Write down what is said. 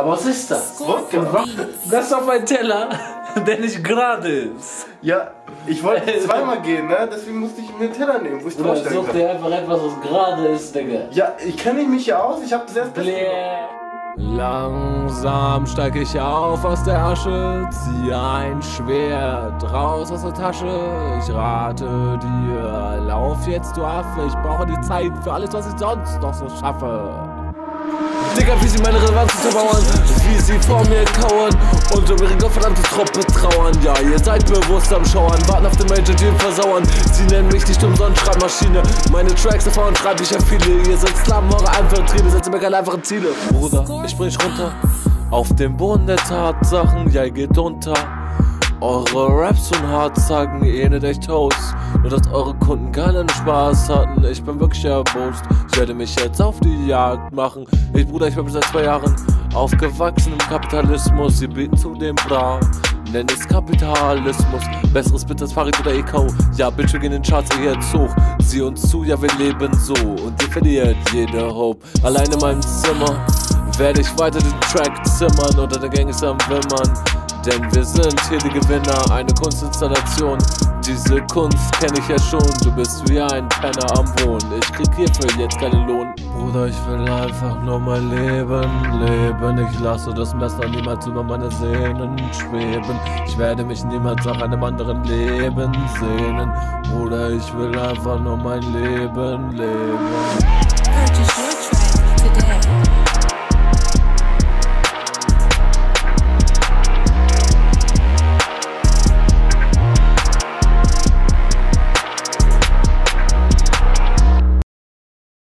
Aber was ist das? Wodka. Das ist auf mein Teller, der nicht gerade ist. Ja, ich wollte zweimal gehen, ne? Deswegen musste ich mir einen Teller nehmen, wo ich draufstellen Such kann. dir einfach etwas, was gerade ist, Digga. Ja, ich kenne mich ja aus, ich habe das erst Langsam steig ich auf aus der Asche, ziehe ein Schwert raus aus der Tasche. Ich rate dir, lauf jetzt du Affe, ich brauche die Zeit für alles, was ich sonst noch so schaffe. Digga, wie sie meine Relevanz zerbauern, wie sie vor mir kauern und um ihre gottverdammte Truppe trauern. Ja, ihr seid bewusst am Schauern, warten auf den Major Deal versauern. Sie nennen mich die Stumm-Sonnenschreibmaschine. Meine Tracks davon schreibe ich ja viele. Ihr seid Sklaven, eure einfachen Triebe, setzt mir keine einfachen Ziele. Bruder, ich bring dich runter auf den Boden der Tatsachen, ja, ihr geht unter. Eure Raps und Hardsagen ähnelt echt Toast. Nur dass eure Kunden keinen Spaß hatten. Ich bin wirklich erbost. Ich werde mich jetzt auf die Jagd machen. Bruder, ich bin seit 2 Jahren aufgewachsen im Kapitalismus. Sie bieten zudem bra, nenn es Kapitalismus. Besseres bitte als Farid oder Eco. Ja, Bitch, wir gehen in den Charts jetzt hoch. Sieh uns zu, ja, wir leben so. Und ihr verliert jede Hope. Allein in meinem Zimmer werde ich weiter den Track zimmern. Unter der Gang ist am Wimmern. Denn wir sind hier die Gewinner, eine Kunstinstallation. Diese Kunst kenne ich ja schon, du bist wie ein Penner am Wohnen. Ich krieg hierfür jetzt keinen Lohn. Bruder, ich will einfach nur mein Leben. Ich lasse das Messer niemals über meine Sehnen schweben. Ich werde mich niemals nach einem anderen Leben sehnen. Bruder, ich will einfach nur mein Leben leben. Purchase